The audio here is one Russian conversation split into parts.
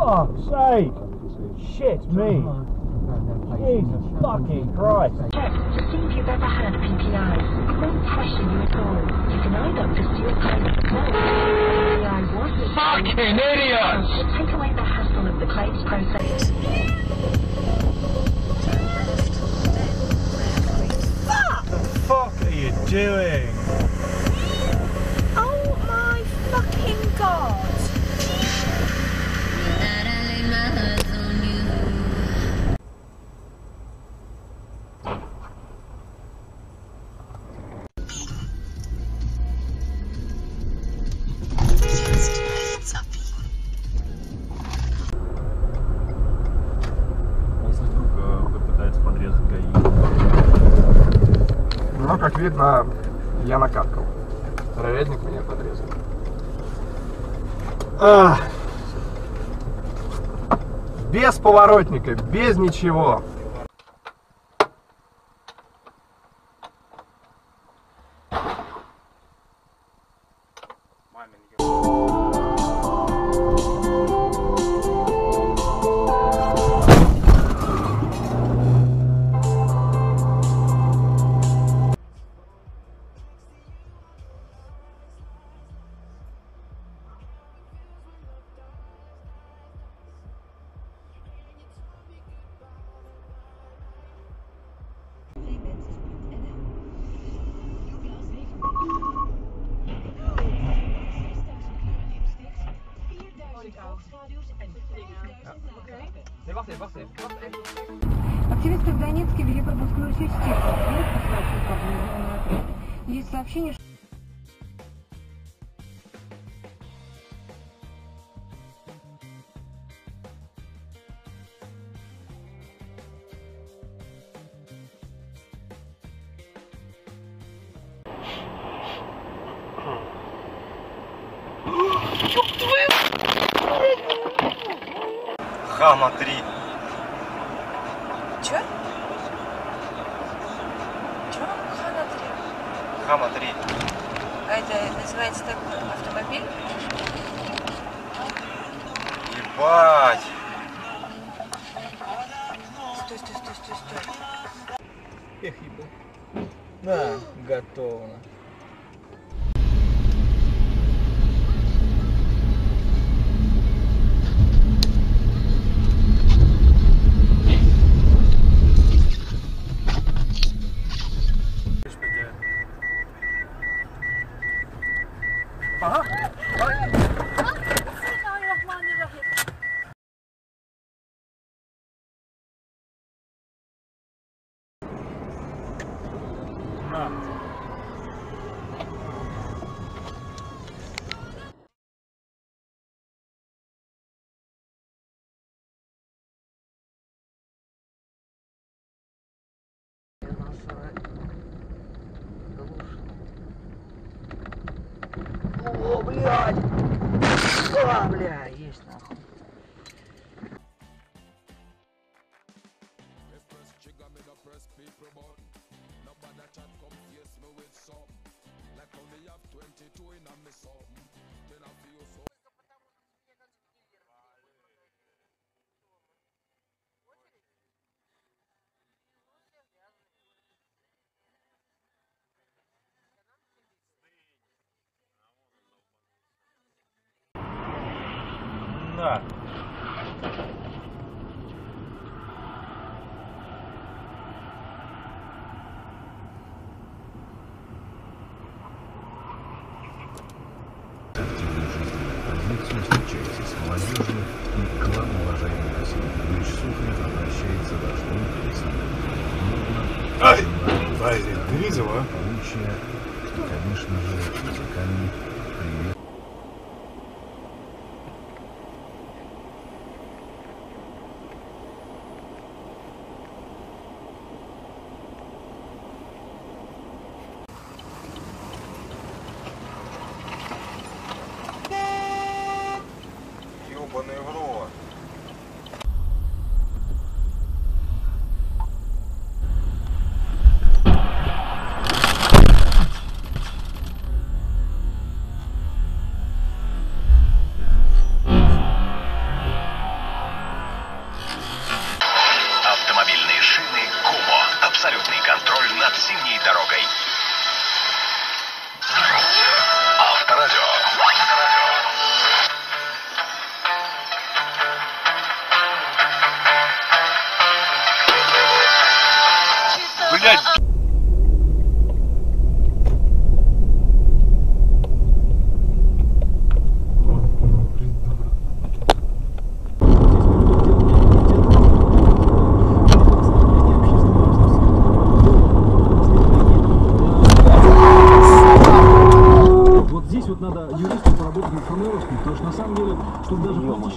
fuck's sake! Shit me! Jesus fucking Christ! Check to see if you've ever had a PPI. It won't pressure you at all. You can either pursue a claim no, PPI was Fucking idiots! to take away the hassle of the claims process. What the fuck are you doing? Oh my fucking god! Пытается подрезать ГАИ. Ну, как видно, я накаткал. Травядник меня подрезал. Без поворотника, без ничего. Активисты в Донецке вели пропускную систему. Есть сообщение, что... Хама-3. Чё? Чё? Хана-3. Хама-3. А это называется так автомобиль? Ебать. Стой. Эх, ебать. На, готово. О, блядь! А, бля, есть нахуй. Да. Позицию встречается с молодежью, и к вам, уважаемый Василий Петрович Сухарев, обращается ваш друг Александр. Ай! Вася, ты видел, а? Получая, и, конечно же, музыкальный привет. Ёбаный в рот.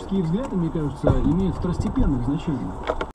Политические взгляды, мне кажется, имеют второстепенное значение.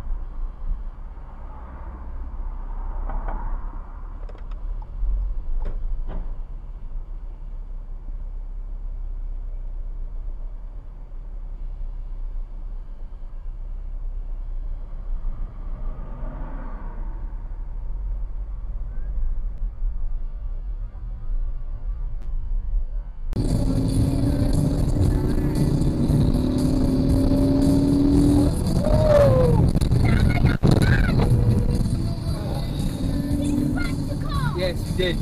Здесь.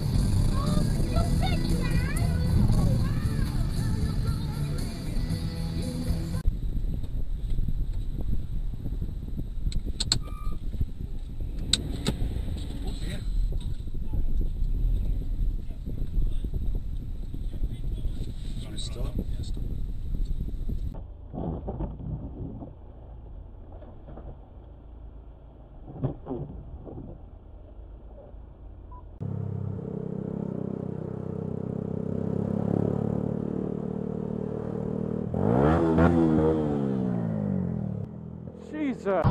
Jesus!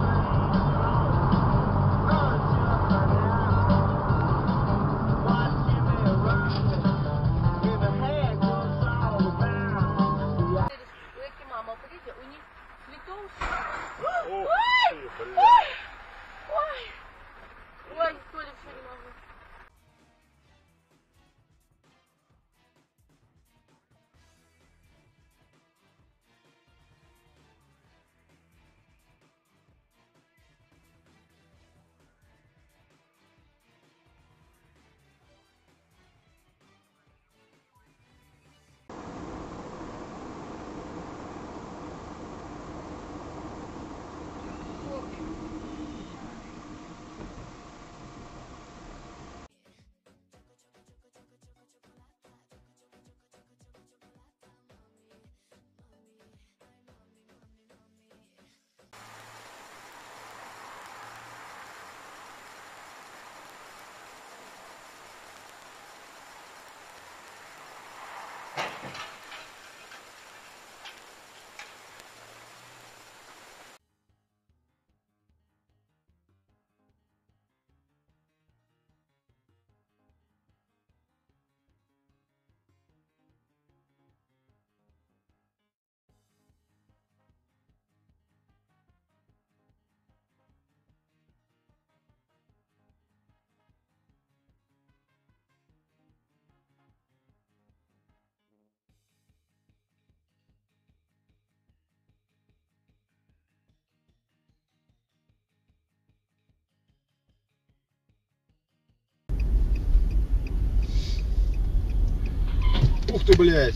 Ух ты, блядь!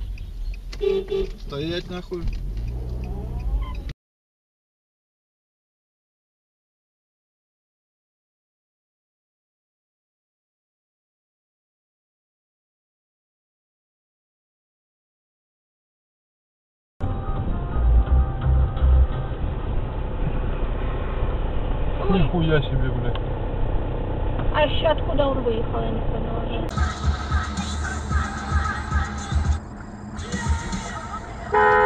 Стоять нахуй! Нихуя себе, блядь. А еще откуда он выехал, я не поняла.